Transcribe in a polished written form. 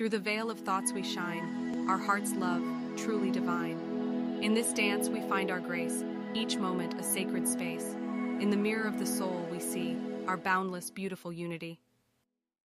Through the veil of thoughts we shine, our heart's love, truly divine. In this dance we find our grace, each moment a sacred space. In the mirror of the soul we see our boundless, beautiful unity.